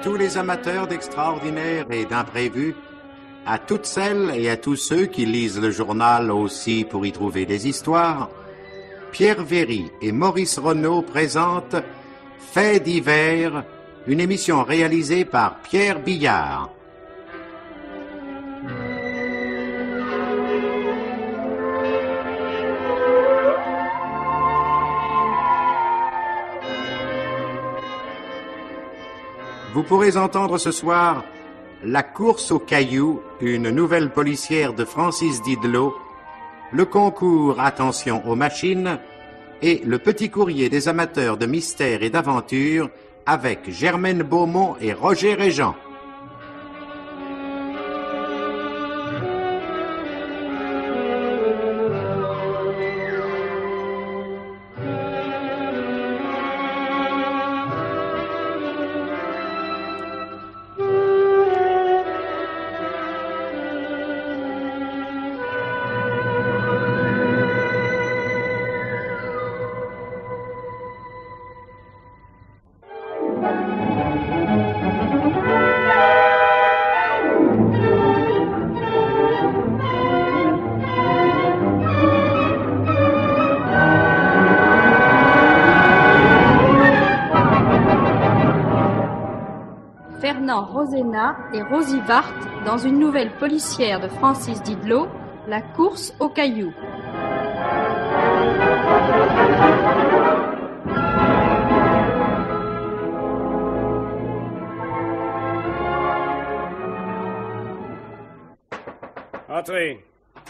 tous les amateurs d'extraordinaire et d'imprévu, à toutes celles et à tous ceux qui lisent le journal aussi pour y trouver des histoires, Pierre Véry et Maurice Renaud présentent Faits divers, une émission réalisée par Pierre Billard. Vous pourrez entendre ce soir La course aux cailloux, une nouvelle policière de Francis Didelot, le concours Attention aux machines et le petit courrier des amateurs de mystère et d'aventure avec Germaine Beaumont et Roger Régent. Fernand Roséna et Rosie Vart dans une nouvelle policière de Francis Didelot, La course aux cailloux. Entrez.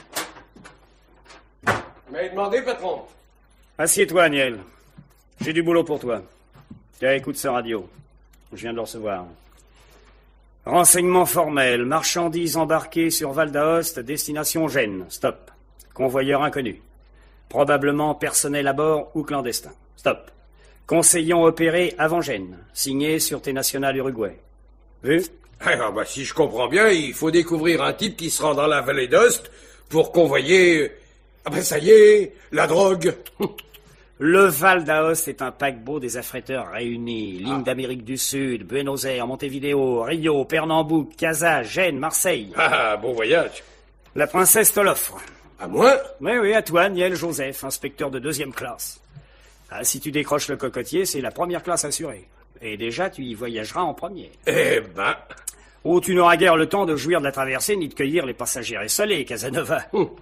Vous m'avez demandé, patron? Assieds-toi, Niel. J'ai du boulot pour toi. Tiens, écoute ce radio. Je viens de le recevoir. Renseignements formels. Marchandises embarquées sur Val d'Aoste, destination Gênes. Stop. Convoyeur inconnu. Probablement personnel à bord ou clandestin. Stop. Conseillons opéré avant Gênes. Signé Sûreté nationale Uruguay. Vu? Alors, si je comprends bien, il faut découvrir un type qui se rend dans la vallée d'Ost pour convoyer... ça y est, la drogue. Le Val d'Aoste est un paquebot des affréteurs réunis. Ligne d'Amérique du Sud, Buenos Aires, Montevideo, Rio, Pernambouc, Casa, Gênes, Marseille. Bon voyage. La princesse te l'offre. À moi? Oui, à toi, Niel Joseph, inspecteur de 2e classe. Si tu décroches le cocotier, c'est la première classe assurée. Et déjà, tu y voyageras en premier. Oh, tu n'auras guère le temps de jouir de la traversée ni de cueillir les passagers essolés, Casanova.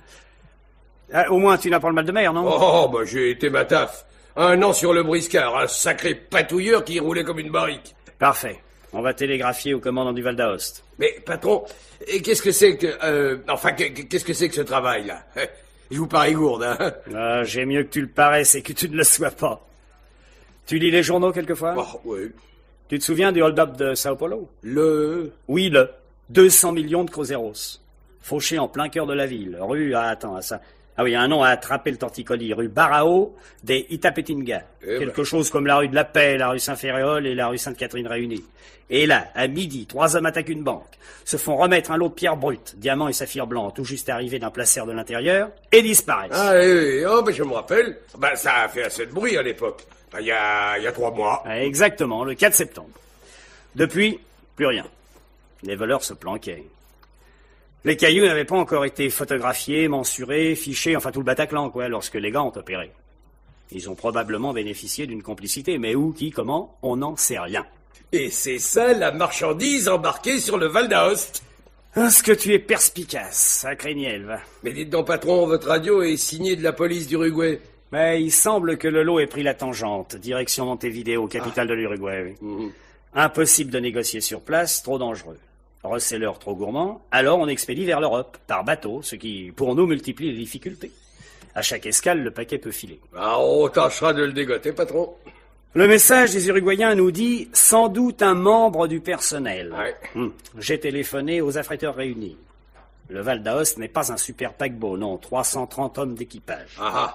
Au moins, tu n'as pas le mal de mer, non? J'ai été ma taf. 1 an sur le briscard, un sacré patouilleur qui roulait comme une barrique. Parfait. On va télégraphier au commandant du Val d'Aoste. Mais, patron, qu'est-ce que c'est que... qu'est-ce que c'est que ce travail-là? Il vous paraît gourde, hein? J'ai mieux que tu le paraisses et que tu ne le sois pas. Tu lis les journaux quelquefois? Oui. Tu te souviens du hold-up de Sao Paulo? Oui, 200 millions de cruzeros. Fauchés en plein cœur de la ville. Rue... un nom à attraper le torticolis. Rue Barao des Itapetinga. Quelque chose comme la rue de la Paix, la rue Saint-Féréol et la rue Sainte-Catherine réunies. Et là, à midi, 3 hommes attaquent une banque, se font remettre un lot de pierres brutes, diamants et saphirs blancs, tout juste arrivés d'un placère de l'intérieur, et disparaissent. Je me rappelle. Ça a fait assez de bruit à l'époque. Il y a 3 mois. Exactement, le 4 septembre. Depuis, plus rien. Les voleurs se planquaient. Les cailloux n'avaient pas encore été photographiés, mensurés, fichés, tout le Bataclan, lorsque les gars ont opéré. Ils ont probablement bénéficié d'une complicité, mais où, qui, comment, on n'en sait rien. Et c'est ça, la marchandise embarquée sur le Val d'Aoste. Est-ce que tu es perspicace, sacré Niel, va. Mais dites donc, patron, votre radio est signée de la police d'Uruguay. Mais il semble que le lot ait pris la tangente, direction Montevideo, capitale de l'Uruguay. Oui. Impossible de négocier sur place, trop dangereux. Receleur trop gourmand, alors on expédie vers l'Europe, par bateau, ce qui, pour nous, multiplie les difficultés. À chaque escale, le paquet peut filer. On tâchera de le dégoter, patron. Le message des Uruguayens nous dit « sans doute un membre du personnel ». J'ai téléphoné aux affréteurs réunis. Le Val d'Aoste n'est pas un super paquebot, non, 330 hommes d'équipage.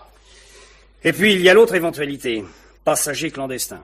Et puis, il y a l'autre éventualité, passagers clandestins.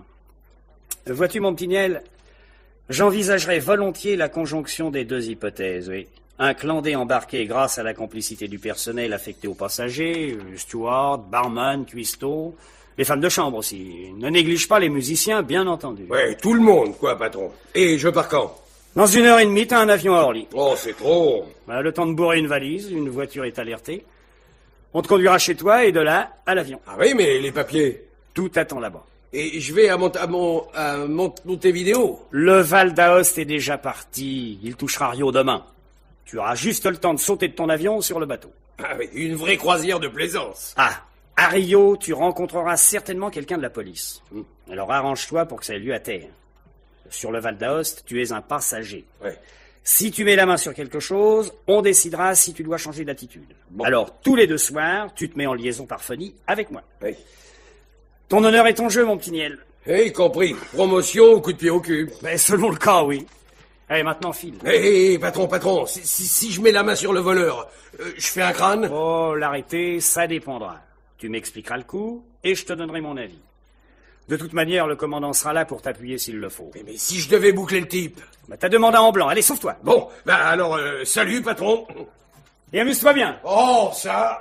Vois-tu, mon petit Niel, j'envisagerais volontiers la conjonction des 2 hypothèses, oui. Un clandé embarqué grâce à la complicité du personnel affecté aux passagers, steward, barman, cuistot, les femmes de chambre aussi. Ne néglige pas les musiciens, bien entendu. Ouais, tout le monde, quoi, patron. Et je pars quand? Dans 1h30, t'as un avion à Orly. Oh, c'est trop. Le temps de bourrer une valise, une voiture est alertée. On te conduira chez toi et de là, à l'avion. Ah oui, mais les papiers? Tout attend là-bas. Et je vais à Montevideo. Le Val d'Aoste est déjà parti. Il touchera Rio demain. Tu auras juste le temps de sauter de ton avion sur le bateau. Ah oui, une vraie croisière de plaisance. Ah, à Rio, tu rencontreras certainement quelqu'un de la police. Alors arrange-toi pour que ça ait lieu à terre. Sur le Val d'Aoste, tu es un passager. Ouais. Si tu mets la main sur quelque chose, on décidera si tu dois changer d'attitude. Bon. Alors, tous les 2 soirs, tu te mets en liaison par phonie avec moi. Oui. Ton honneur est en jeu, mon petit Niel. Eh, compris. Promotion ou coup de pied au cul. Mais selon le cas, oui. Allez, maintenant, file. Eh, patron, si je mets la main sur le voleur, je fais un crâne? Oh, l'arrêter, ça dépendra. Tu m'expliqueras le coup, et je te donnerai mon avis. De toute manière, le commandant sera là pour t'appuyer s'il le faut. Mais si je devais boucler le type? T'as deux mandats en blanc, allez, sauve-toi. Bon, alors, salut, patron. Et amuse-toi bien. Oh, ça...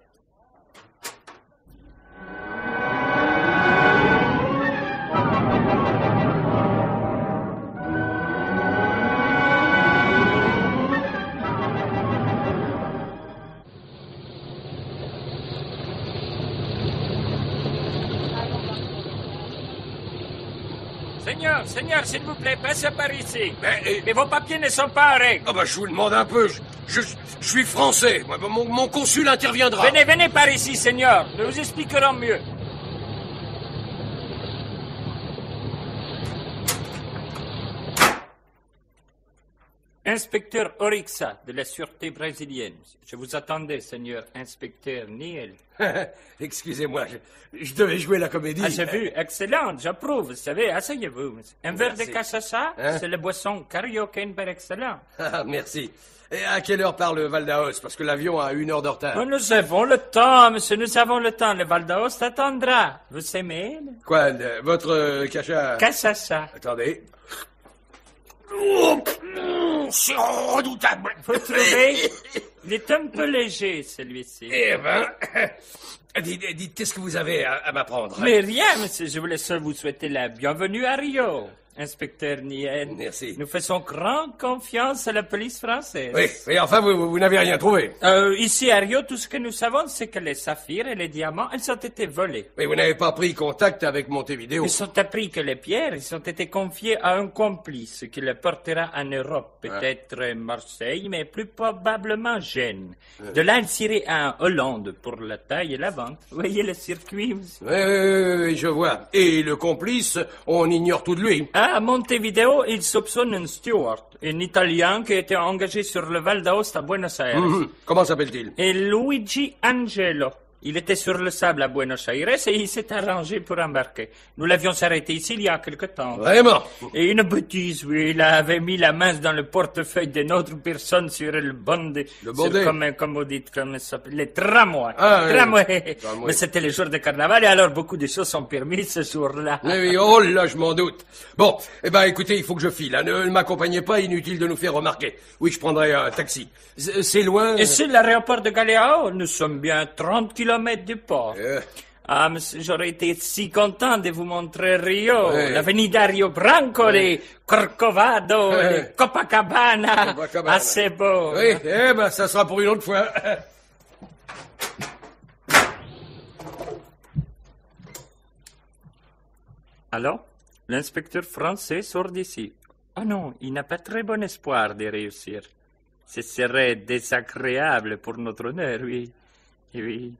Seigneur, s'il vous plaît, passez par ici. Mais vos papiers ne sont pas en règle. Ah je vous demande un peu, je suis français. Mon consul interviendra. Venez par ici, Seigneur. Nous vous expliquerons mieux. Inspecteur Orixa, de la Sûreté brésilienne. Je vous attendais, Seigneur Inspecteur Niel. Excusez-moi, je devais jouer la comédie. Ah, j'ai vu, excellent, j'approuve, vous savez, asseyez-vous. Un verre de cachaça, c'est la boisson cariocaine par excellence. Ah, merci. Et à quelle heure part le Val d'Aoste? Parce que l'avion a 1 heure de retard. Oh, nous avons le temps, monsieur, nous avons le temps. Le Val d'Aoste attendra. Vous aimez? Quoi, votre cacha... Cachaça. Attendez. Oh, c'est redoutable. Vous trouvez? Il est un peu léger, celui-ci. Eh ben, dites, qu'est-ce que vous avez à m'apprendre? Mais rien, monsieur, je voulais seul vous souhaiter la bienvenue à Rio. Inspecteur Niel. Merci. Nous faisons grande confiance à la police française. Oui, enfin, vous n'avez rien trouvé. Ici à Rio, tout ce que nous savons, c'est que les saphirs et les diamants, ils ont été volés. Mais vous n'avez pas pris contact avec Montevideo. Ils ont appris que les pierres, ils ont été confiées à un complice qui les portera en Europe. Peut-être Marseille, mais plus probablement Gênes. De là, ils iraient en Hollande pour la taille et la vente. Vous voyez le circuit, monsieur? Oui, je vois. Et le complice, on ignore tout de lui. À Montevideo, il soupçonne un steward, un Italien qui était engagé sur le Val d'Aoste à Buenos Aires. Comment s'appelle-t-il? Et Luigi Angelo. Il était sur le sable à Buenos Aires et il s'est arrangé pour embarquer. Nous l'avions arrêté ici il y a quelque temps. Vraiment? Et une bêtise, oui. Il avait mis la main dans le portefeuille d'une autre personne sur le bondé. Le bondé? Comme vous dites, comme ça s'appelle, les tramways. Ah, oui. Tramways. Tramway. Mais c'était le jour de carnaval et alors beaucoup de choses sont permises ce jour-là. Oui, oh là, je m'en doute. Bon, écoutez, il faut que je file. Hein. Ne m'accompagnez pas, inutile de nous faire remarquer. Oui, je prendrai un taxi. C'est loin? Et sur l'aéroport de Galeao, nous sommes bien à 30 kilomètres du port. Ah, monsieur, j'aurais été si content de vous montrer Rio, l'avenida Rio Branco, les Corcovado, les Copacabana. Ah, c'est beau. Oui, ça sera pour une autre fois. Alors, l'inspecteur français sort d'ici. Ah non, il n'a pas très bon espoir de réussir. Ce serait désagréable pour notre honneur, oui. Oui.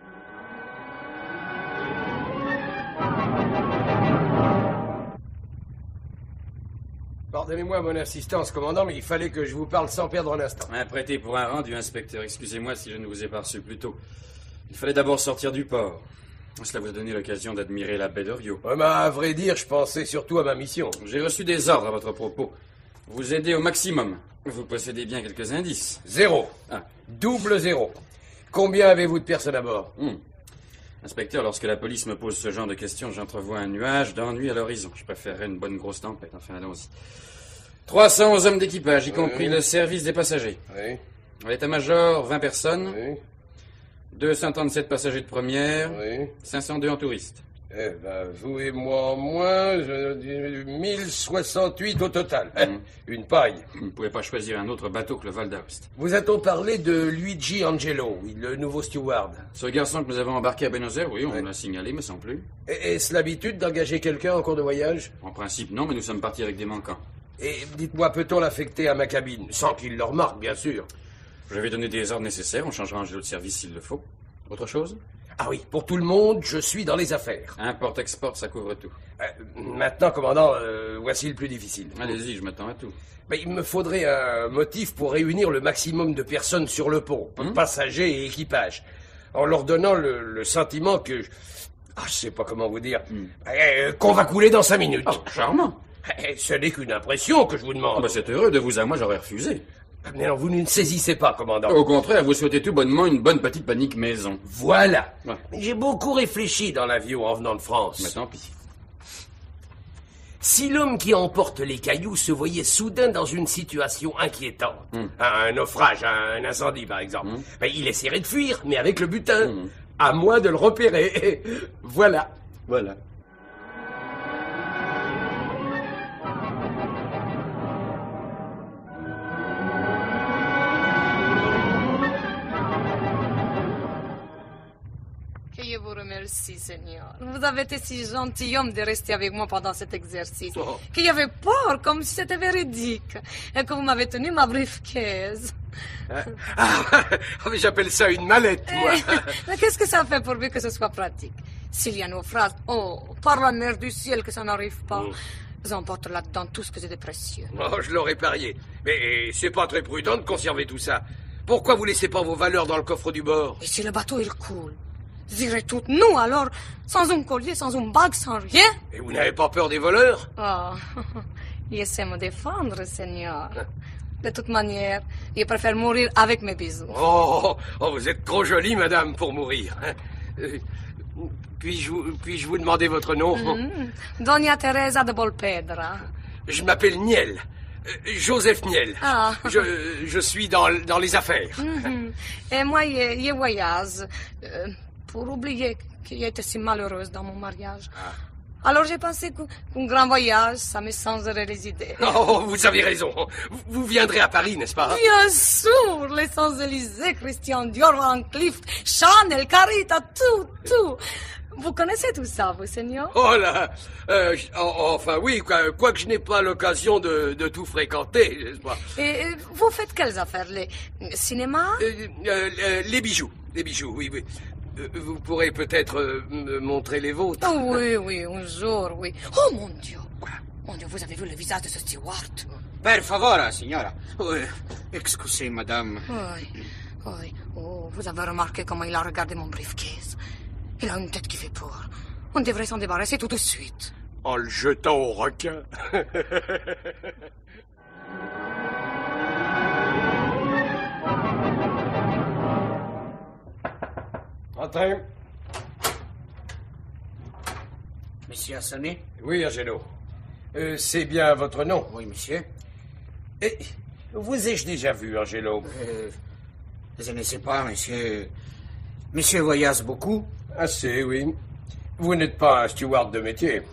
Pardonnez-moi mon insistance, commandant, mais il fallait que je vous parle sans perdre un instant. Prêté pour un rendu, inspecteur. Excusez-moi si je ne vous ai pas reçu plus tôt. Il fallait d'abord sortir du port. Cela vous a donné l'occasion d'admirer la baie de Rio. À vrai dire, je pensais surtout à ma mission. J'ai reçu des ordres à votre propos. Vous aidez au maximum. Vous possédez bien quelques indices. 0. Double 0. Combien avez-vous de personnes à bord? Inspecteur, lorsque la police me pose ce genre de questions, j'entrevois un nuage d'ennui à l'horizon. Je préférerais une bonne grosse tempête. Enfin, allons-y. 300 hommes d'équipage, y compris le service des passagers. Oui. L'état-major, 20 personnes. Oui. 237 passagers de première. Oui. 502 en touristes. Eh ben, vous et moi en moins, 1068 au total. Une paille. Vous ne pouvez pas choisir un autre bateau que le Val d'Aoste. Vous a-t-on parlé de Luigi Angelo, le nouveau steward? Ce garçon que nous avons embarqué à Buenos Aires, oui, on l'a signalé, mais sans plus. Est-ce l'habitude d'engager quelqu'un en cours de voyage? En principe, non, mais nous sommes partis avec des manquants. Et dites-moi, peut-on l'affecter à ma cabine? Sans qu'il le remarque, bien sûr. Je vais donner des ordres nécessaires, on changera Angelo de service s'il le faut. Autre chose? Ah oui, pour tout le monde, je suis dans les affaires. Import-export, ça couvre tout. Maintenant, commandant, voici le plus difficile. Allez-y, je m'attends à tout. Mais il me faudrait un motif pour réunir le maximum de personnes sur le pont, passagers et équipage, en leur donnant le sentiment que... je sais pas comment vous dire. Qu'on va couler dans 5 minutes. Oh, charmant. Ce n'est qu'une impression que je vous demande. C'est heureux, de vous à moi, j'aurais refusé. Mais non, vous ne saisissez pas, commandant. Au contraire, vous souhaitez tout bonnement une bonne petite panique maison. Voilà. Ouais. J'ai beaucoup réfléchi dans l'avion en venant de France. Mais tant pis. Si l'homme qui emporte les cailloux se voyait soudain dans une situation inquiétante, un naufrage, un incendie par exemple, il essaierait de fuir, mais avec le butin, à moi de le repérer. Voilà. Voilà. Je vous remercie, Seigneur. Vous avez été si gentilhomme de rester avec moi pendant cet exercice. Que j'avais peur, comme si c'était véridique. Et que vous m'avez tenu ma briefcase. Mais j'appelle ça une mallette, moi. Mais qu'est-ce que ça fait pourvu que ce soit pratique? S'il y a nos phrases, par la mer du ciel que ça n'arrive pas. J'emporte là-dedans tout ce que j'ai de précieux. Je l'aurais parié. Mais c'est pas très prudent de conserver tout ça. Pourquoi vous laissez pas vos valeurs dans le coffre du bord? Et si le bateau, il coule? J'irai toutes nous, alors, sans un collier, sans une bague, sans rien. Et vous n'avez pas peur des voleurs? Je sais me défendre, Seigneur. De toute manière, je préfère mourir avec mes bisous. Vous êtes trop jolie, madame, pour mourir. Puis-je vous demander votre nom? Doña Teresa de Bolpedra. Je m'appelle Niel. Joseph Niel. Je suis dans les affaires. Et moi, je voyage. Pour oublier que j'ai été si malheureuse dans mon mariage. Alors j'ai pensé qu'un grand voyage, ça me changerait les idées. Vous avez raison. Vous viendrez à Paris, n'est-ce pas? Bien sûr, les Champs-Élysées, Christian Dior, Van Cleef, Chanel, Carita, tout. Vous connaissez tout ça, vous, Seigneur? Enfin oui, quoique je n'ai pas l'occasion de tout fréquenter, n'est-ce pas? Et vous faites quelles affaires? Les cinémas? Les bijoux, oui. Vous pourrez peut-être me montrer les vôtres. Oui, un jour, oui. Oh, mon Dieu. Quoi? Mon Dieu, vous avez vu le visage de ce steward? Per favore, signora. Excusez, madame. Oui. Vous avez remarqué comment il a regardé mon briefcase? Il a une tête qui fait peur. On devrait s'en débarrasser tout de suite. En le jetant au requin. Entrez. Monsieur a sonné? Oui, Angelo. C'est bien votre nom? Oui, monsieur. Et vous ai-je déjà vu, Angelo? Je ne sais pas, monsieur. Monsieur voyage beaucoup? Assez, oui. Vous n'êtes pas un steward de métier?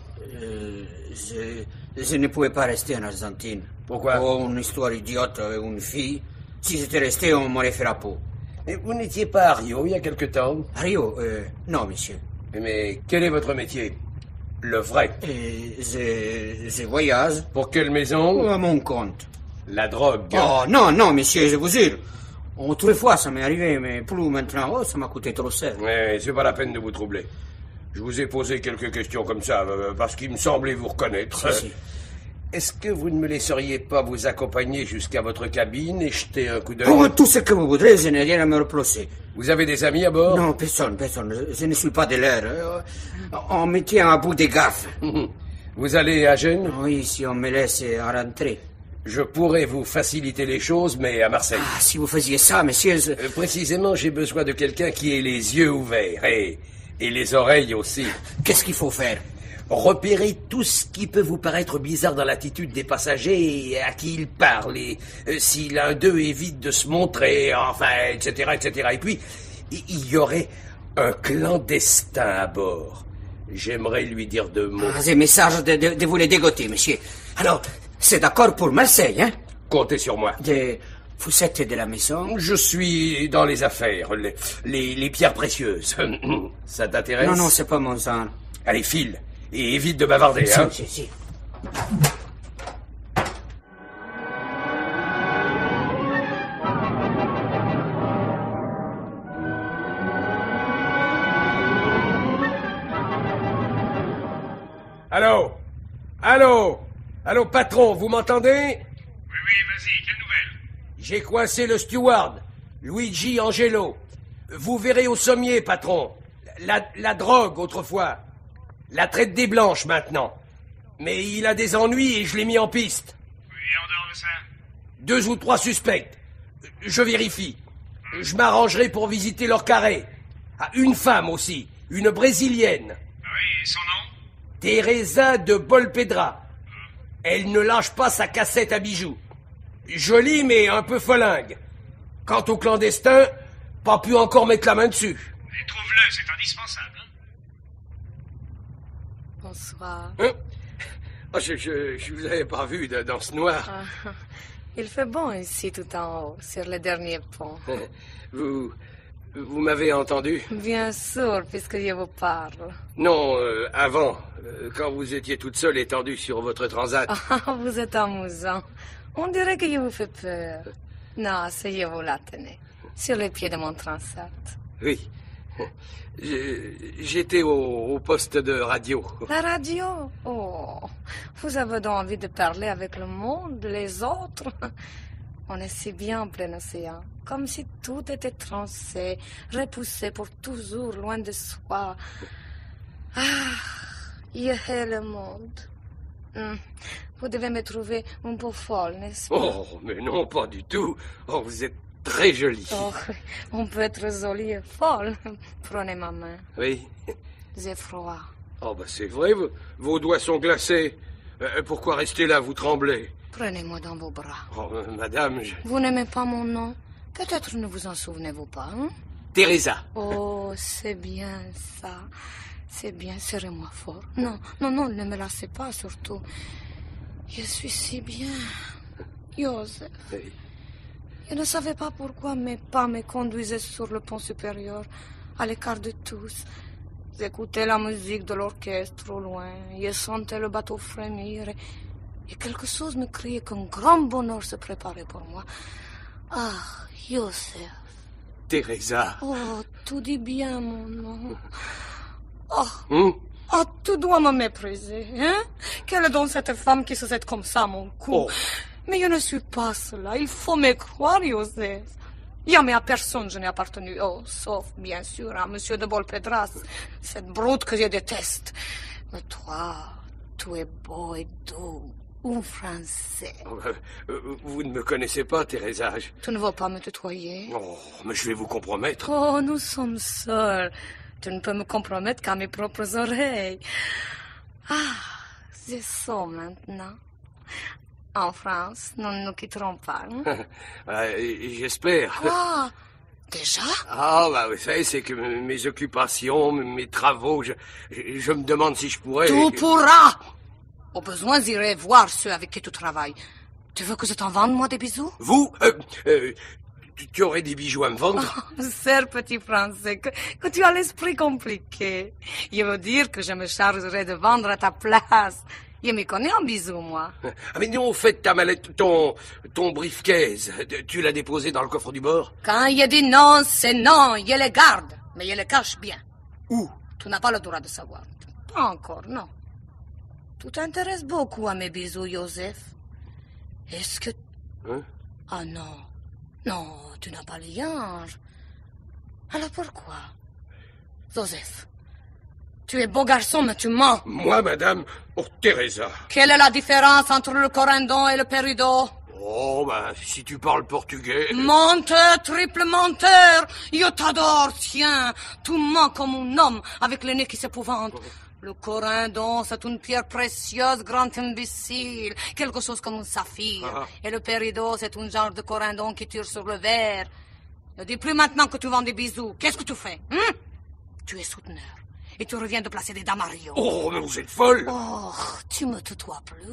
Je ne pouvais pas rester en Argentine. Pourquoi? Une histoire idiote avec une fille. Si j'étais resté, on m'aurait fait la peau. Et vous n'étiez pas à Rio il y a quelque temps? À Rio? Non, monsieur. Mais quel est votre métier? Le vrai? Je voyage. Pour quelle maison? À mon compte. La drogue? Non, monsieur, je vous jure. Autrefois, ça m'est arrivé, mais plus maintenant. Ça m'a coûté trop cher. Mais c'est pas la peine de vous troubler. Je vous ai posé quelques questions comme ça, parce qu'il me semblait vous reconnaître. Si. Est-ce que vous ne me laisseriez pas vous accompagner jusqu'à votre cabine et jeter un coup d'œil? Tout ce que vous voudrez, je n'ai rien à me reprocher. Vous avez des amis à bord? Non, personne. Je ne suis pas de l'air. On me tient à bout des gaffes. Vous allez à Gênes? Oui, si on me laisse rentrer. Je pourrais vous faciliter les choses, mais à Marseille. Si vous faisiez ça, monsieur... Précisément, j'ai besoin de quelqu'un qui ait les yeux ouverts et les oreilles aussi. Qu'est-ce qu'il faut faire? repérez tout ce qui peut vous paraître bizarre dans l'attitude des passagers et à qui ils parlent, et si l'un d'eux évite de se montrer, enfin, etc., etc. Et puis, il y aurait un clandestin à bord. J'aimerais lui dire 2 mots. Ces messages de vous les dégoter, monsieur. Alors, c'est d'accord pour Marseille, hein? Comptez sur moi. Vous êtes de la maison? Je suis dans les affaires, les pierres précieuses. Ça t'intéresse? Non, c'est pas mon genre. Allez, file, et évite de bavarder, Si, hein. si. Allô? Allô, patron, vous m'entendez? Oui, vas-y, quelle nouvelle? J'ai coincé le steward, Luigi Angelo. Vous verrez au sommier, patron. La drogue, autrefois. La traite des blanches, maintenant. Mais il a des ennuis et je l'ai mis en piste. Oui, en dehors de ça? 2 ou 3 suspects. Je vérifie. Je m'arrangerai pour visiter leur carré. Ah, une femme aussi, une brésilienne. Oui, et son nom? Teresa de Bolpedra. Elle ne lâche pas sa cassette à bijoux. Jolie, mais un peu folingue. Quant au clandestin, pas pu encore mettre la main dessus. Et trouve-le, c'est indispensable. Hein? Bonsoir. Hein? Oh, je vous avais pas vu dans ce noir. Ah, il fait bon ici tout en haut, sur le dernier pont. Vous m'avez entendu? Bien sûr, puisque je vous parle. Non, avant, quand vous étiez toute seule étendue sur votre transat. Ah, vous êtes amusant. On dirait que je vous fais peur. Non, asseyez-vous là, tenez. Sur les pieds de mon transat. Oui. J'étais au poste de radio. La radio? Oh, vous avez donc envie de parler avec le monde, les autres? On est si bien en plein océan, comme si tout était trancé, repoussé pour toujours loin de soi. Ah, il est le monde. Vous devez me trouver un peu folle, n'est-ce pas? Oh, mais non, pas du tout. Oh, vous êtes très jolie. Oh, on peut être jolie et folle. Prenez ma main. Oui. J'ai froid. Oh, c'est vrai, vos doigts sont glacés. Pourquoi rester là, vous tremblez? Prenez-moi dans vos bras. Oh, madame, Vous n'aimez pas mon nom? Peut-être ne vous en souvenez-vous pas, hein? Teresa. Oh, c'est bien ça. C'est bien, serrez-moi fort. Non, ne me laissez pas, surtout. Je suis si bien. Joseph. Oui. Je ne savais pas pourquoi mes pas me conduisaient sur le pont supérieur, à l'écart de tous. J'écoutais la musique de l'orchestre au loin. Je sentais le bateau frémir et quelque chose me criait qu'un grand bonheur se préparait pour moi. Ah, Joseph. Teresa. Oh, tout dit bien, mon nom. Oh, tu dois me mépriser, hein? Quelle est donc cette femme qui se jette comme ça à mon cou? Oh. Mais je ne suis pas cela. Il faut me croire, Joseph. Jamais à personne je n'ai appartenu. Oh, sauf, bien sûr, à Monsieur de Bolpedras, cette brute que je déteste. Mais toi, tu es beau et doux. Un Français. Vous ne me connaissez pas, Teresa. Tu ne veux pas me tutoyer? Oh, mais je vais vous compromettre. Oh, nous sommes seuls. Tu ne peux me compromettre qu'à mes propres oreilles. Ah, je sens maintenant. En France, nous ne nous quitterons pas. Hein? J'espère. Ah, déjà? Ah, vous savez, c'est que mes occupations, mes travaux, je me demande si je pourrais... Tu pourras! Au besoin, j'irai voir ceux avec qui tu travailles. Tu veux que je t'en vende, moi, des bisous? Vous tu aurais des bijoux à me vendre? Oh, serre, petit Français, que tu as l'esprit compliqué. Je veux dire que je me chargerai de vendre à ta place. Je m'y connais en bijoux, moi. Ah, mais non, au fait, ta mallette, ton briefcase, tu l'as déposé dans le coffre du bord? Quand je dis non, c'est non. Je le garde, mais je le cache bien. Où? Tu n'as pas le droit de savoir. Pas encore, non. Tu t'intéresses beaucoup à mes bijoux, Joseph. Est-ce que... Hein? Ah non. Non, tu n'as pas le genre. Alors pourquoi? Joseph, tu es beau garçon, mais tu mens. Moi, madame? Oh, Teresa. Quelle est la différence entre le corindon et le péridot? Oh, ben, si tu parles portugais... Menteur, triple menteur. Je t'adore, tiens. Tu mens comme un homme avec le nez qui s'épouvante. Le corindon, c'est une pierre précieuse, grand imbécile. Quelque chose comme un saphir. Et le péridot, c'est un genre de corindon qui tire sur le verre. Ne dis plus maintenant que tu vends des bisous. Qu'est-ce que tu fais, hein? Tu es souteneur. Et tu reviens de placer des dames à Rio. Oh, mais vous êtes folle. Oh, tu me tutoies plus.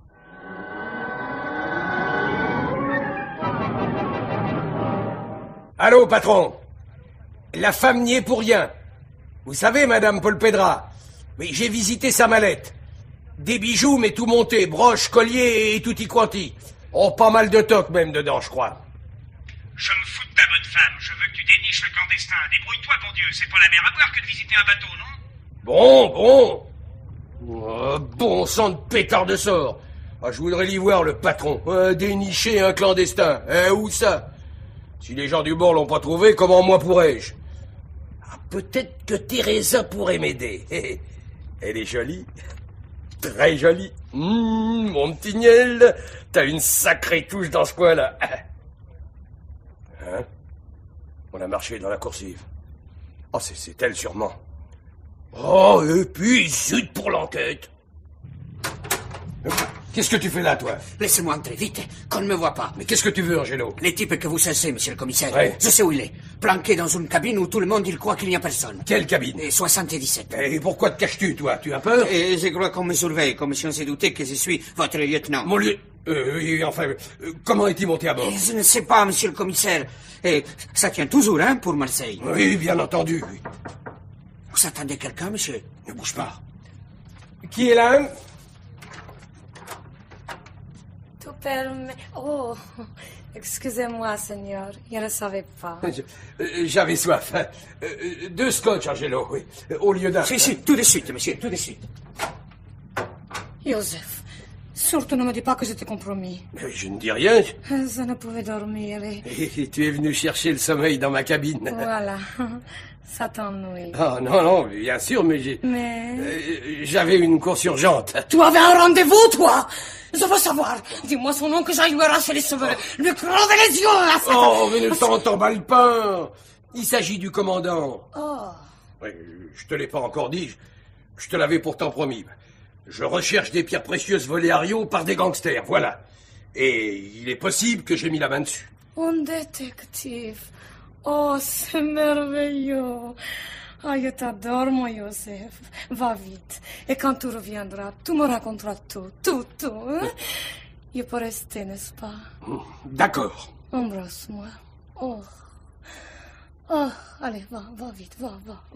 Allô, patron. La femme n'y est pour rien. Vous savez, madame Polpedra, mais j'ai visité sa mallette. Des bijoux, mais tout monté, broches, colliers et tutti quanti. Oh, pas mal de tocs même dedans, je crois. Je me fous de ta bonne femme. Je veux que tu déniches le clandestin. Débrouille-toi, bon Dieu. C'est pas la mer à boire que de visiter un bateau, non? Bon. Oh, bon sang de pétard de sort. Ah, je voudrais l'y voir, le patron. Dénicher un clandestin. Où ça? Si les gens du bord l'ont pas trouvé, comment moi pourrais-je? Ah, peut-être que Teresa pourrait m'aider. Elle est jolie. Très jolie. Mon petit Niel, t'as une sacrée touche dans ce coin-là. Hein? On a marché dans la coursive. Oh, c'est elle sûrement. Oh, et puis, zut pour l'enquête. Qu'est-ce que tu fais là, toi? Laissez-moi entrer, vite, qu'on ne me voit pas. Mais qu'est-ce que tu veux, Angelo? Les types que vous cessez, monsieur le commissaire. Ouais. Je sais où il est. Planqué dans une cabine où tout le monde, il croit qu'il n'y a personne. Quelle cabine? Et 77. Et pourquoi te caches-tu, toi? Tu as peur? Et je crois qu'on me surveille, comme si on s'est douté que je suis votre lieutenant. Mon lieu... comment est-il monté à bord? Je ne sais pas, monsieur le commissaire. Et ça tient toujours, hein, pour Marseille. Oui, bien entendu. Vous attendez quelqu'un, monsieur? Ne bouge pas. Qui est là? Tu permets... Oh, excusez-moi, Seigneur. Je ne savais pas. J'avais soif. 2 scotch, Angelo, oui. Au lieu d'un... Si, tout de suite, monsieur, tout de suite. Joseph, surtout ne me dis pas que je t'ai compromis. Je ne dis rien. Je ne pouvais dormir Et tu es venu chercher le sommeil dans ma cabine. Voilà. Ça t'ennuie. Ah, non, bien sûr, mais j'ai... Mais... j'avais une course urgente. Tu avais un rendez-vous, toi? Je veux savoir. Dis-moi son nom que j'aille lui arracher les cheveux, lui crever les yeux. Oh, mais ne t'emballe pas. Il s'agit du commandant. Oh. Oui, je te l'ai pas encore dit. Je te l'avais pourtant promis. Je recherche des pierres précieuses volées à Rio par des gangsters, voilà. Et il est possible que j'ai mis la main dessus. Un détective. Oh, c'est merveilleux. Ah, je t'adore, mon Joseph. Va vite. Et quand tu reviendras, tu me raconteras tout, hein? Je peux rester, n'est-ce pas? D'accord. Embrasse-moi. Oh, allez, va vite, va.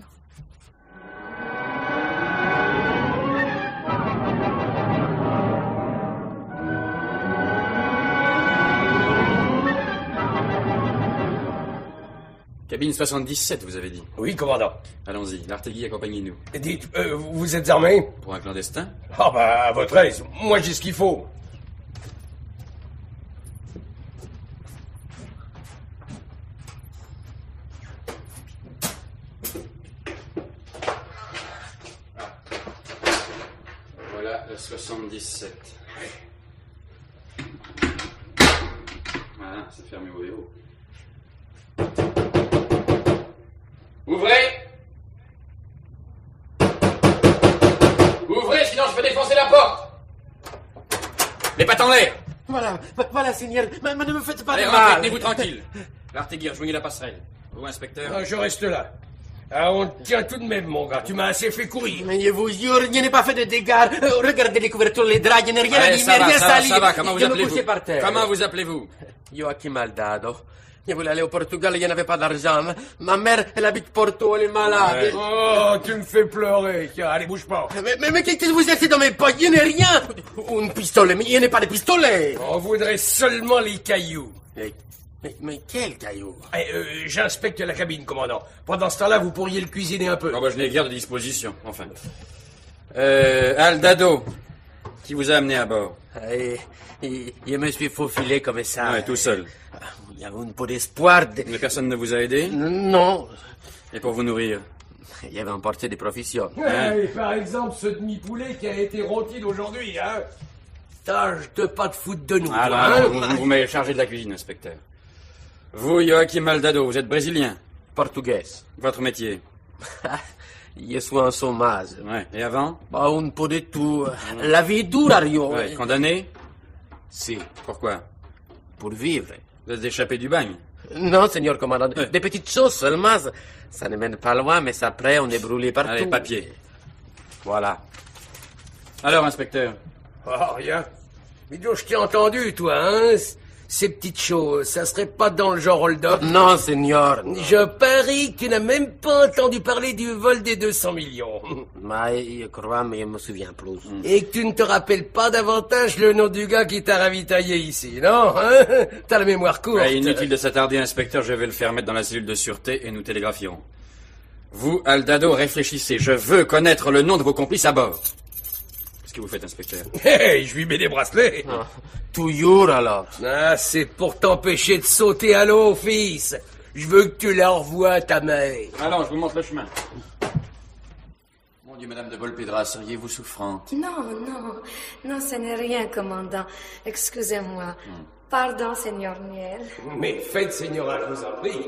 Cabine 77, vous avez dit? Oui, commandant. Allons-y, l'Artegui, accompagnez-nous. Dites, vous êtes armé? Pour un clandestin? Ah bah, à votre aise. Moi, j'ai ce qu'il faut. Voilà, le 77. Voilà, c'est fermé au verrou. Ouvrez! Ouvrez, sinon je peux défoncer la porte! Les pattes en l'air! Voilà, Seigneur, mais ne me faites pas Allez, de rentrez, mal. tenez-vous tranquille. L'Artegui, rejoignez la passerelle. Vous, inspecteur? Ah, je reste là. Ah, on tient tout de même, mon gars. Tu m'as assez fait courir. Mais je vous jure, je n'ai pas fait de dégâts. Regardez les couvertures, les draps, je n'ai rien abîmé, rien sali. Ça va, comment vous Je me appelez-vous? couchais par terre. Comment vous appelez-vous? Joachim Aldado. Je voulais aller au Portugal, je n'avais pas d'argent. Ma mère, elle habite Porto, elle est malade. Oh, tu me fais pleurer. Tiens, allez, bouge pas. Mais qu'est-ce que vous avez dans mes poches? Je n'ai rien. Un pistolet, mais je n'ai pas de pistolet. On voudrait seulement les cailloux. Mais quel caillou? J'inspecte la cabine, commandant. Pendant ce temps-là, vous pourriez le cuisiner un peu. Oh, bah, je n'ai guère de disposition, enfin. Aldado, qui vous a amené à bord? Je me suis faufilé comme ça. Ouais, tout seul. Il y avait un peu d'espoir. Mais personne ne vous a aidé? Non. Et pour vous nourrir? Il y avait emporté des provisions. Et par exemple, ce demi-poulet qui a été rôti d'aujourd'hui, hein. Tâche de pas te foutre de nous. Alors, vous m'avez chargé de la cuisine, inspecteur. Vous, Joachim Maldado, vous êtes brésilien. Portugais. Votre métier? Je suis en chômage. Ouais. Et avant? Bah, un peu de tout. La vie est dure, Rio. Ouais. Condamné? Si. Pourquoi? Pour vivre. Vous êtes échappé du bagne? Non, Seigneur commandant. Ouais. Des petites choses seulement. Ça ne mène pas loin, mais après, on est brûlé partout. Allez, papier. Voilà. Alors, inspecteur? Oh, rien. Mais donc, je t'ai entendu, toi, hein? Ces petites choses, ça serait pas dans le genre hold-up? Non, Seigneur. Non. Je parie que tu n'as même pas entendu parler du vol des 200 millions. Mais je crois, mais je me souviens plus. Et que tu ne te rappelles pas davantage le nom du gars qui t'a ravitaillé ici, non? Hein? T'as la mémoire courte. Ouais, inutile de s'attarder, inspecteur, je vais le faire mettre dans la cellule de sûreté et nous télégraphierons. Vous, Aldado, réfléchissez. Je veux connaître le nom de vos complices à bord. Qu'est-ce que vous faites, inspecteur? Hey, je lui mets des bracelets. Ah, toujours, alors. Ah, c'est pour t'empêcher de sauter à l'eau, fils. Je veux que tu la revoies, ta mère. Allons, je vous montre le chemin. Mon Dieu, Madame de Volpedra, seriez-vous souffrante? Non, ce n'est rien, commandant. Excusez-moi. Pardon, Seigneur Niel. Mais faites, Señora, je vous en prie.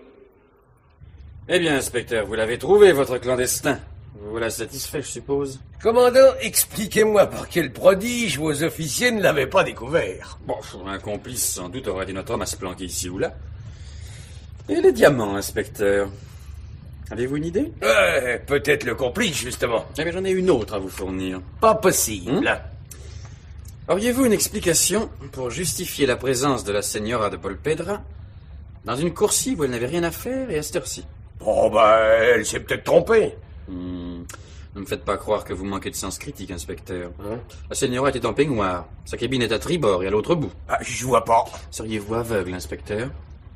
Eh bien, inspecteur, vous l'avez trouvé, votre clandestin. Vous voilà satisfait, je suppose? Commandant, expliquez-moi par quel prodige vos officiers ne l'avaient pas découvert. Bon, un complice, sans doute, aurait été notre homme à se planquer ici ou là. Et les diamants, inspecteur? Avez-vous une idée? Peut-être le complice, justement. Eh bien, j'en ai une autre à vous fournir. Pas possible. Auriez-vous une explication pour justifier la présence de la Señora de Volpedra dans une coursive où elle n'avait rien à faire et à cette heure-ci? Oh, elle s'est peut-être trompée. Ne me faites pas croire que vous manquez de sens critique, inspecteur. La Señora était en peignoir. Sa cabine est à tribord et à l'autre bout. Je vois pas. Seriez-vous aveugle, inspecteur?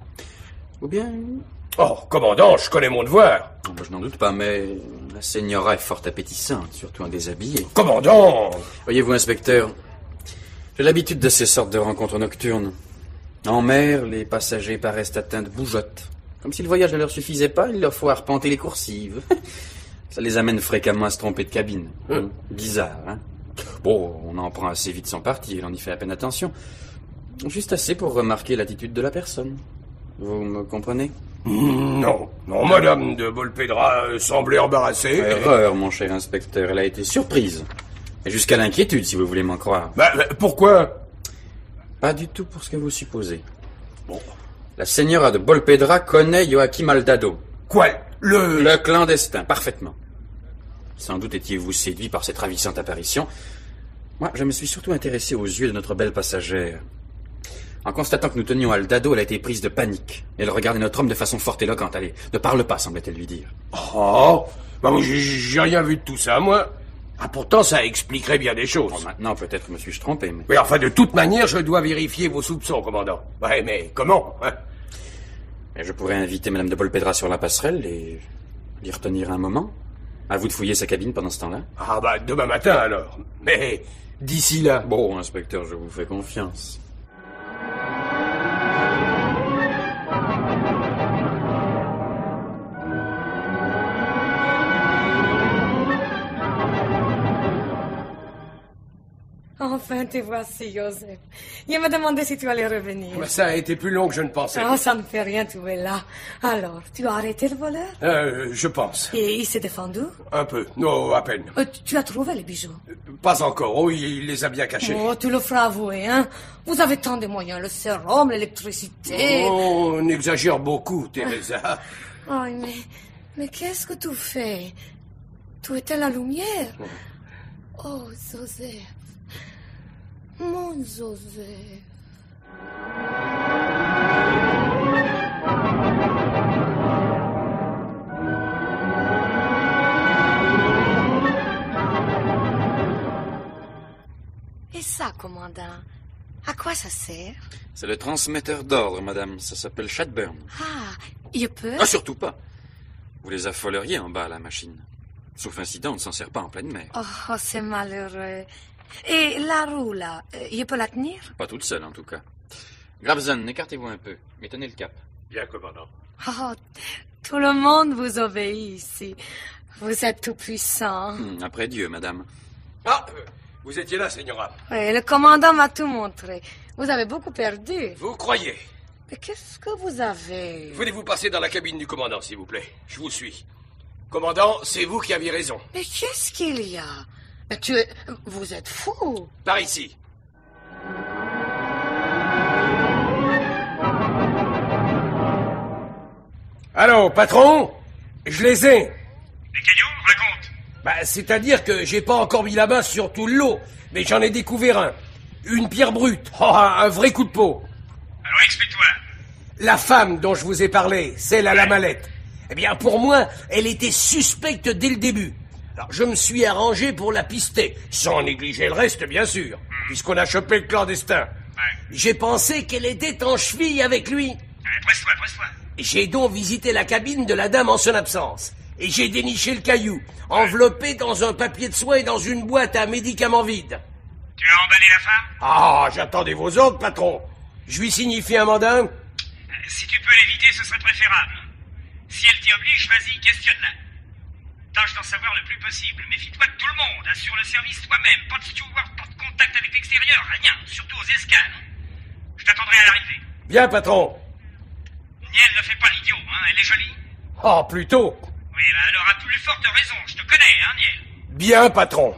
Ou bien... Oh, commandant, je connais mon devoir. Je n'en doute pas, mais la Señora est fort appétissante, surtout en déshabillé. Commandant! Voyez-vous, inspecteur, j'ai l'habitude de ces sortes de rencontres nocturnes. En mer, les passagers paraissent atteints de bougeotte. Comme si le voyage ne leur suffisait pas, il leur faut arpenter les coursives. Ça les amène fréquemment à se tromper de cabine. Bizarre, hein? Bon, on en prend assez vite sans partir, on y fait à peine attention. Juste assez pour remarquer l'attitude de la personne. Vous me comprenez? Non, Madame de Volpedra semblait embarrassée. Erreur, mon cher inspecteur, elle a été surprise. Et jusqu'à l'inquiétude, si vous voulez m'en croire. Pourquoi? Pas du tout pour ce que vous supposez. Bon. La Señora de Volpedra connaît Joachim Maldado. Quoi? Le clandestin, parfaitement. Sans doute étiez-vous séduit par cette ravissante apparition. Moi, je me suis surtout intéressé aux yeux de notre belle passagère. En constatant que nous tenions Aldado, elle a été prise de panique. Elle regardait notre homme de façon fort éloquente. Allez, ne parle pas, semblait-elle lui dire. Oh, j'ai rien vu de tout ça, moi. Pourtant, ça expliquerait bien des choses. Bon, maintenant, peut-être me suis-je trompé, mais... Oui, enfin, de toute manière, je dois vérifier vos soupçons, commandant. Ouais, mais comment, hein? Et je pourrais inviter Madame de Volpedra sur la passerelle et l'y retenir un moment. À vous de fouiller sa cabine pendant ce temps-là. Demain matin, alors. Mais d'ici là... Bon, inspecteur, je vous fais confiance. Enfin, te voici, Joseph. Il m'a demandé si tu allais revenir. Ça a été plus long que je ne pensais. Oh, ça ne fait rien, tu es là. Alors, tu as arrêté le voleur? Je pense. Et il s'est défendu? Un peu. Non, à peine. Tu as trouvé les bijoux? Pas encore. Oh, il les a bien cachés. Oh, tu le feras avouer, hein? Vous avez tant de moyens. Le sérum, l'électricité... Oh, on exagère beaucoup, Teresa. Oh, mais qu'est-ce que tu fais? Tu étais la lumière. Oh, Joseph. Mon Joseph. Et ça, commandant, à quoi ça sert? C'est le transmetteur d'ordre, madame. Ça s'appelle Shadburn. Je peux? Surtout pas. Vous les affoleriez en bas à la machine. Sauf incident, on ne s'en sert pas en pleine mer. Oh, c'est malheureux. Et la roue, là, je peux la tenir? Pas toute seule, en tout cas. Gravesen, écartez-vous un peu, mais tenez le cap. Bien, commandant. Oh, tout le monde vous obéit ici. Vous êtes tout puissant. Après Dieu, madame. Vous étiez là, Señora. Oui, le commandant m'a tout montré. Vous avez beaucoup perdu. Vous croyez? Mais qu'est-ce que vous avez? Voulez-vous passer dans la cabine du commandant, s'il vous plaît? Je vous suis. Commandant, c'est vous qui aviez raison. Mais qu'est-ce qu'il y a? Mais vous êtes fou. Par ici. Allô, patron? Je les ai. Les cailloux, raconte. Bah, c'est-à-dire que j'ai pas encore mis la main sur tout le lot, mais j'en ai découvert un. Une pierre brute. Oh, un vrai coup de peau. Alors explique-toi. La femme dont je vous ai parlé, celle à la mallette. Eh bien, pour moi, elle était suspecte dès le début. Alors, je me suis arrangé pour la pister, sans négliger le reste, bien sûr, puisqu'on a chopé le clandestin. J'ai pensé qu'elle était en cheville avec lui. Presse-toi, presse-toi. J'ai donc visité la cabine de la dame en son absence. Et j'ai déniché le caillou, enveloppé dans un papier de soie et dans une boîte à médicaments vide. Tu as emballé la femme? Ah, j'attendais vos ordres, patron. Je lui signifie un mandat. Si tu peux l'éviter, ce serait préférable. Si elle t'y oblige, vas-y, questionne-la. Tâche d'en savoir le plus possible. Méfie-toi de tout le monde. Assure le service toi-même. Pas de steward, pas de contact avec l'extérieur. Rien. Surtout aux escales. Je t'attendrai à l'arrivée. Bien, patron. Niel ne fait pas l'idiot, hein. Elle est jolie? Oh, plutôt. Oui, bah alors à plus forte raison. Je te connais, hein, Niel. Bien, patron.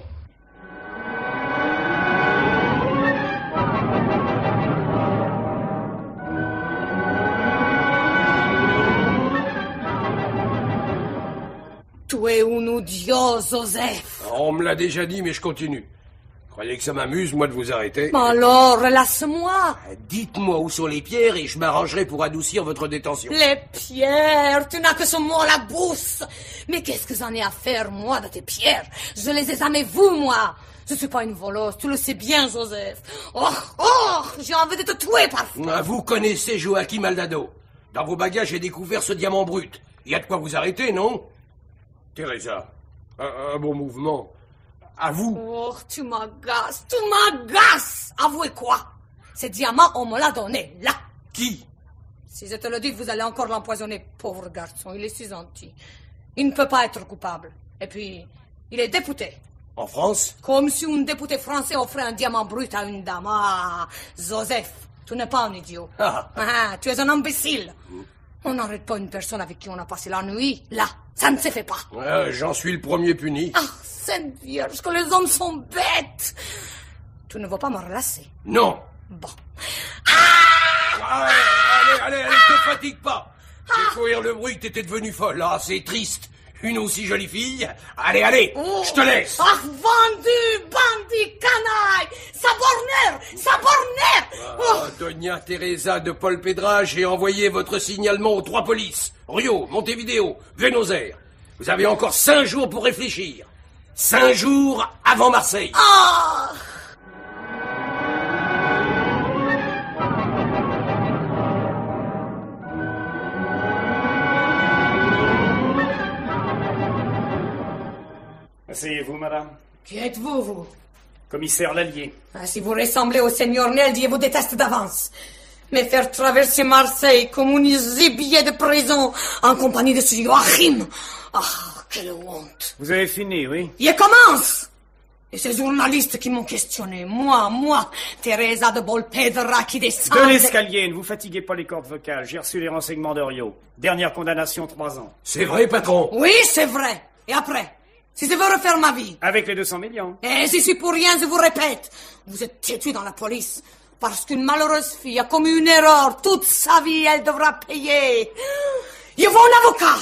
Tu es un idiot, Joseph. On me l'a déjà dit, mais je continue. Croyez que ça m'amuse, moi, de vous arrêter? Mais alors, laisse-moi. Dites-moi où sont les pierres et je m'arrangerai pour adoucir votre détention. Les pierres, tu n'as que ce mot à la bouche. Mais qu'est-ce que j'en ai à faire, moi, de tes pierres? Je les ai jamais vues, moi. Je suis pas une voleuse, tu le sais bien, Joseph. Oh, j'ai envie de te tuer parfois. Vous connaissez Joachim Aldado. Dans vos bagages, j'ai découvert ce diamant brut. Il y a de quoi vous arrêter, non? Teresa, un bon mouvement. À vous. Oh, tu m'agaces, tu m'agaces. Avouez quoi? Ce diamant, on me l'a donné, là. Qui? Si je te le dis, vous allez encore l'empoisonner, pauvre garçon. Il est si gentil. Il ne peut pas être coupable. Et puis, il est député. En France? Comme si un député français offrait un diamant brut à une dame. Ah, Joseph, tu n'es pas un idiot. Tu es un imbécile. On n'arrête pas une personne avec qui on a passé la nuit, là. Ça ne se fait pas. J'en suis le premier puni. Ah, Sainte Vierge, que les hommes sont bêtes. Tu ne veux pas me relasser? Non. Bon. Allez, te fatigue pas. J'ai courir le bruit que t'étais devenue folle. Ah, c'est triste. Une aussi jolie fille. Allez, je te laisse. Ah, vendu, bandit, canaille, saborneur. Doña Teresa de Paul Pedra, j'ai envoyé votre signalement aux 3 polices. Rio, Montevideo, Buenos Aires. Vous avez encore 5 jours pour réfléchir. 5 jours avant Marseille. Ah! Asseyez-vous, madame. Qui êtes-vous, vous? Commissaire Lallier. Si vous ressemblez au seigneur Nel, je vous déteste d'avance. Mais faire traverser Marseille comme un gibier de prison en compagnie de ce Joachim. Ah, quelle honte. Vous avez fini, oui? Je commence. Et ces journalistes qui m'ont questionné, moi, Teresa de Bolpedra qui descend... De l'escalier, ne vous fatiguez pas les cordes vocales. J'ai reçu les renseignements de Rio. Dernière condamnation, 3 ans. C'est vrai, patron? Oui, c'est vrai. Et après? Si je veux refaire ma vie. Avec les 200 millions. Et si c'est pour rien, je vous répète, vous êtes têtu dans la police. Parce qu'une malheureuse fille a commis une erreur. Toute sa vie, elle devra payer. Il faut un avocat.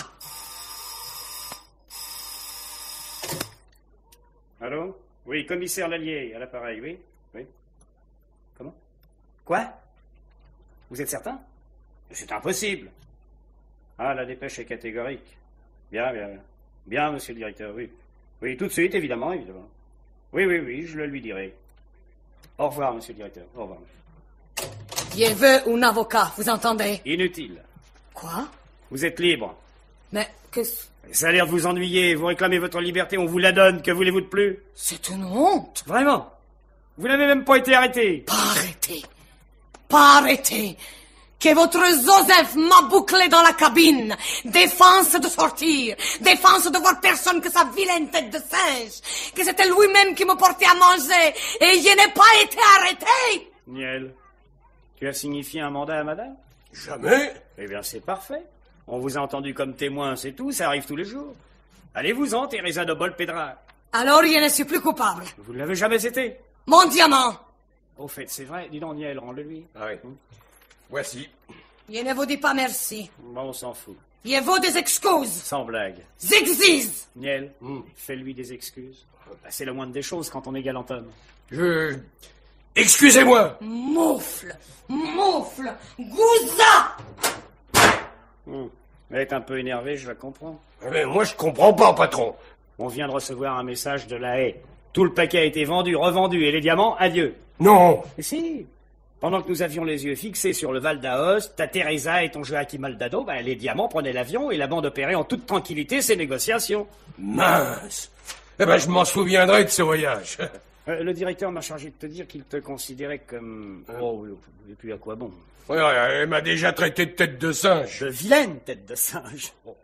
Allô? Oui, commissaire Lallier, à l'appareil, oui? Oui? Comment? Quoi? Vous êtes certain? C'est impossible. Ah, la dépêche est catégorique. Bien, monsieur le directeur, oui. Oui, tout de suite, évidemment. Oui, je le lui dirai. Au revoir, monsieur le directeur. Au revoir. Je veux un avocat, vous entendez? Inutile. Quoi? Vous êtes libre. Mais qu'est-ce... Ça a l'air de vous ennuyer. Vous réclamez votre liberté, on vous la donne. Que voulez-vous de plus? C'est une honte. Vraiment? Vous n'avez même pas été arrêté. Pas arrêté. que votre Joseph m'a bouclé dans la cabine. Défense de sortir. Défense de voir personne que sa vilaine tête de singe. Que c'était lui-même qui me portait à manger. Et je n'ai pas été arrêté. Niel, tu as signifié un mandat à madame? Jamais. Eh bien, c'est parfait. On vous a entendu comme témoin, c'est tout, ça arrive tous les jours. Allez-vous-en, Teresa de Bolpedra. Alors je ne suis plus coupable. Vous ne l'avez jamais été. Mon diamant. Au fait, c'est vrai. Dis donc, Niel, rends-le-lui. Ah oui. Voici. Je ne vous dis pas merci. Bon, on s'en fout. Je veux des excuses. Sans blague. J'exige. Niel, fais-lui des excuses. Bah, c'est la moindre des choses quand on est galant homme. Excusez-moi. Moufle. Moufle. Gouza. Elle est un peu énervée, je la comprends. Mais moi, je comprends pas, patron. On vient de recevoir un message de La Haye. Tout le paquet a été vendu, revendu, et les diamants, adieu. Non. Et si. Pendant que nous avions les yeux fixés sur le Val d'Aoste, ta Teresa et ton Joachim Maldado, les diamants prenaient l'avion et la bande opérait en toute tranquillité ses négociations. Mince. Eh ben, je m'en souviendrai de ce voyage. Le directeur m'a chargé de te dire qu'il te considérait comme... Oh, et puis à quoi bon? Ouais, elle m'a déjà traité de tête de singe. De vilaine tête de singe. Oh.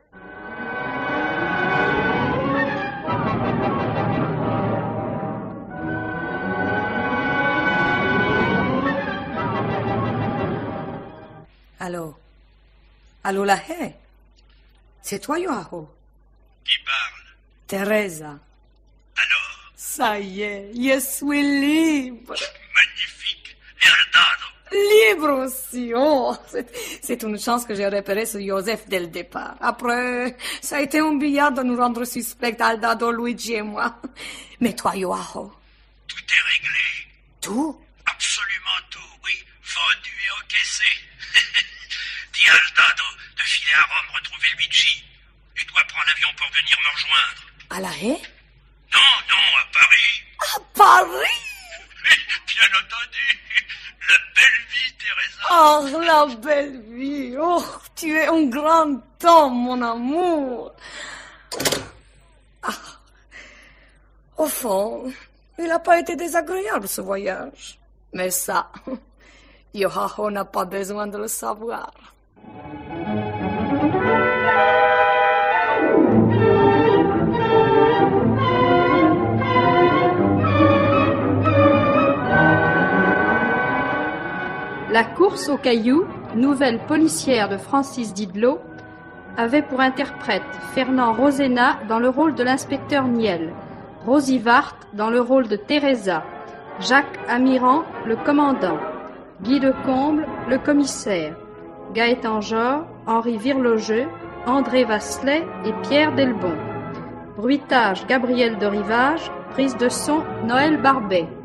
Allô? Allô, La Haye? C'est toi, Joao? Qui parle? Teresa. Alors? Ça y est, je suis libre. Magnifique. Herdado. Libre aussi, oh. C'est une chance que j'ai repéré ce Joseph dès le départ. Après, ça a été un billard de nous rendre suspects, Aldado, Luigi et moi. Mais toi, Joao? Tout est réglé. Tout? Absolument tout, oui. Vendu et encaissé. Dis à Aldado de filer à Rome retrouver Luigi. Et toi, prends l'avion pour venir me rejoindre. À La Haye? Non, à Paris. À Paris? Bien entendu. La belle vie, Teresa. Oh, la belle vie. Oh, tu es un grand homme, mon amour. Ah. Au fond, il n'a pas été désagréable, ce voyage. Mais ça, Joao n'a pas besoin de le savoir. La course aux cailloux, nouvelle policière de Francis Didelot, avait pour interprète Fernand Rosena dans le rôle de l'inspecteur Niel, Rosie Vart dans le rôle de Teresa, Jacques Amiran, le commandant, Guy Decomble, le commissaire, Gaëtan Jor, Henri Virlogeux, André Vasselet et Pierre Delbon. Bruitage Gabriel de Rivage, prise de son Noël Barbet.